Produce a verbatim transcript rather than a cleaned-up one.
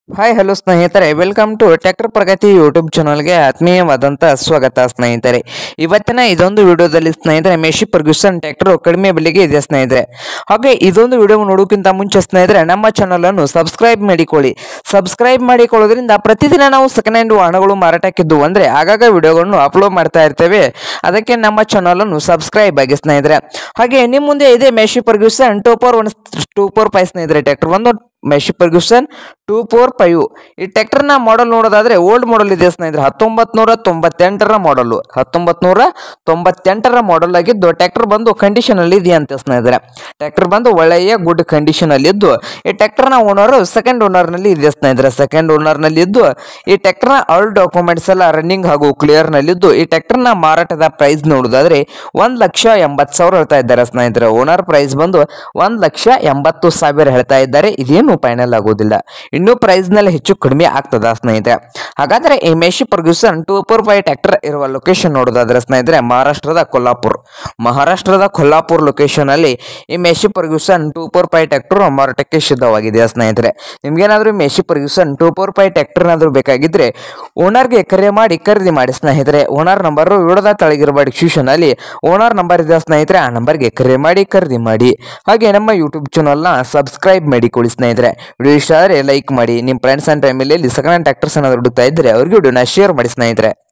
Hi hello ಸ್ನೇಹಿತರೆ, welcome to tractor Pragati YouTube ಚಾನಲ್ಗೆ ಆತ್ಮೀಯವಾದಂಥ ಸ್ವಾಗತ ಸ್ನೇಹಿತರೆ. ಇವತ್ತಿನ ಇದೊಂದು ವಿಡಿಯೋದಲ್ಲಿ ಸ್ನೇಹಿತರೆ ಮೇಶಿ ಫರ್ಗ್ಯೂಸನ್ ಟ್ರ್ಯಾಕ್ಟರ್ ಕಡಿಮೆ ಬೆಲೆಗೆ ಇದೆ ಸ್ನೇಹಿತರೆ. ಹಾಗೆ ಇದೊಂದು ವಿಡಿಯೋ ನೋಡೋಕ್ಕಿಂತ ಮುಂಚೆ ಸ್ನೇಹಿತರೆ ನಮ್ಮ ಚಾನಲನ್ನು ಸಬ್ಸ್ಕ್ರೈಬ್ ಮಾಡಿಕೊಳ್ಳಿ. ಸಬ್ಸ್ಕ್ರೈಬ್ ಮಾಡಿಕೊಳ್ಳೋದ್ರಿಂದ ಪ್ರತಿದಿನ ನಾವು ಸೆಕೆಂಡ್ ಹ್ಯಾಂಡ್ ವಾಹನಗಳು ಮಾರಾಟಕ್ಕಿದ್ದು ಅಂದರೆ ಆಗಾಗ ವಿಡಿಯೋಗಳನ್ನು ಅಪ್ಲೋಡ್ ಮಾಡ್ತಾ ಇರ್ತೇವೆ. ಅದಕ್ಕೆ ನಮ್ಮ ಚಾನಲನ್ನು ಸಬ್ಸ್ಕ್ರೈಬ್ ಆಗಿ ಸ್ನೇಹಿತರೆ. ಹಾಗೆ ನಿಮ್ಮ ಮುಂದೆ ಇದೆ Massey Ferguson two four one two four five ಸ್ನೇಹಿತರೆ. ಟ್ರ್ಯಾಕ್ಟರ್ ಒಂದು Massey Ferguson two four five. ಈ ಟ್ರ್ಯಾಕ್ಟರ್ನ ಮಾಡಲ್ ನೋಡೋದಾದ್ರೆ ಓಲ್ಡ್ ಮಾಡಲ್ ಇದೆ ಸ್ನೇಹಿತರೆ. ಹತ್ತೊಂಬತ್ ನೂರ ತೊಂಬತ್ತೆಂಟರ ಮಾಡಲು ಹತ್ತೊಂಬತ್ ನೂರ ತೊಂಬತ್ತೆಂಟರ ಮಾಡಲ್ ಆಗಿದ್ದು ಟ್ರ್ಯಾಕ್ಟರ್ ಬಂದು ಕಂಡೀಷನ್ ಅಲ್ಲಿ ಇದೆಯಂತೆ ಸ್ನೇಹಿತರೆ. ಟ್ರ್ಯಾಕ್ಟರ್ ಬಂದು ಒಳ್ಳೆಯ ಗುಡ್ ಕಂಡೀಷನ್ ಅಲ್ಲಿ ಇದ್ದು ಈ ಟ್ರ್ಯಾಕ್ಟರ್ನ ಓನರ್ ಸೆಕೆಂಡ್ ಓನರ್ ನಲ್ಲಿ ಇದೆ ಸ್ನೇಹಿತರೆ. ಸೆಕೆಂಡ್ ಓನರ್ ನಲ್ಲಿ ಇದ್ದು ಈ ಟ್ರ್ಯಾಕ್ಟರ್ನ ಆಲ್ ಡಾಕ್ಯುಮೆಂಟ್ಸ್ ಎಲ್ಲ ರನ್ನಿಂಗ್ ಹಾಗೂ ಕ್ಲಿಯರ್ ನಲ್ಲಿದ್ದು ಈ ಟ್ರ್ಯಾಕ್ಟರ್ನ ಮಾರಾಟದ ಪ್ರೈಸ್ ನೋಡೋದಾದ್ರೆ ಒಂದ್ ಲಕ್ಷ ಎಂಬತ್ತು ಸಾವಿರ ಹೇಳ್ತಾ ಇದ್ದಾರೆ ಸ್ನೇಹಿತರೆ. ಓನರ್ ಪ್ರೈಸ್ ಬಂದು ಒಂದ್ ಲಕ್ಷ ಎಂಬತ್ತು ಸಾವಿರ ಹೇಳ್ತಾ ಇದ್ದಾರೆ. ಇದೇನು ಫೈನಲ್ ಆಗೋದಿಲ್ಲ, ಇನ್ನು ಪ್ರೈಸ್ ನಲ್ಲಿ ಹೆಚ್ಚು ಕಡಿಮೆ ಆಗ್ತದ ಸ್ನೇಹಿತರೆ. ಹಾಗಾದ್ರೆ ಈ Massey Ferguson two four five tractor ಇರುವ ಲೊಕೇಶನ್ ನೋಡೋದಾದ್ರೆ ಸ್ನೇಹಿತರೆ ಮಹಾರಾಷ್ಟ್ರದ ಕೊಲ್ಲಾಪುರ್ ಮಹಾರಾಷ್ಟ್ರದ ಕೊಲ್ಲಾಪುರ್ ಲೊಕೇಶನ್ ಅಲ್ಲಿ ಈ Massey Ferguson two four five tractor ಮಾರಾಟಕ್ಕೆ ಸಿದ್ಧವಾಗಿದೆ ಸ್ನೇಹಿತರೆ. ನಿಮ್ಗೇನಾದ್ರೂ Massey Ferguson two four five tractor ಏನಾದ್ರು ಬೇಕಾಗಿದ್ರೆ ಓನರ್ಗೆ ಕರೆ ಮಾಡಿ ಖರೀದಿ ಮಾಡಿ ಸ್ನೇಹಿತರೆ. ಓನರ್ ನಂಬರ್ ವಿಡಿಯೋದ ತಳಗಿರುವ ಡಿಸ್ಕ್ರಿಪ್ಷನ್ ಅಲ್ಲಿ ಓನರ್ ನಂಬರ್ ಇದೆ ಸ್ನೇಹಿತರೆ. ಆ ನಂಬರ್ಗೆ ಕರೆ ಮಾಡಿ ಖರೀದಿ ಮಾಡಿ. ಹಾಗೆ ನಮ್ಮ ಯೂಟ್ಯೂಬ್ ಚಾನಲ್ನ ಸಬ್ಸ್ಕ್ರೈಬ್ ಮಾಡಿಕೊಳ್ಳಿ ಸ್ನೇಹಿತರೆ. ವಿಡಿಯೋ ಇಷ್ಟ ಆದರೆ ಲೈಕ್ ಮಾಡಿ. ನಿಮ್ಮ ಫ್ರೆಂಡ್ಸ್ ಅಂಡ್ ಫ್ಯಾಮಿಲಿಯಲ್ಲಿ ಸೆಕೆಂಡ್ ಹ್ಯಾಂಡ್ ಟ್ರ್ಯಾಕ್ಟರ್ಸ್ ಏನಾದ್ರು ಹುಡುಕ್ತಾ ಇದ್ರೆ ಅವ್ರಿಗೆ ವಿಡಿಯೋನ ಶೇರ್ ಮಾಡಿ ಸ್ನೇಹಿತರೆ.